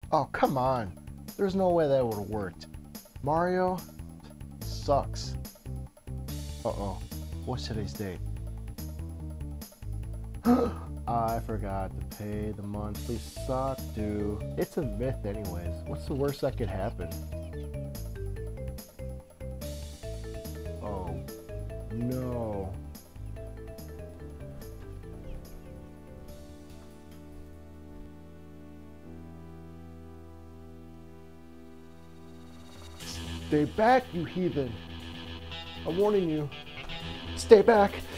Oh, come on. There's no way that would have worked. Mario sucks. Uh-oh. What's today's date? I forgot to pay the monthly sock due. It's a myth anyways. What's the worst that could happen? Oh, no. Stay back, you heathen. I'm warning you. Stay back.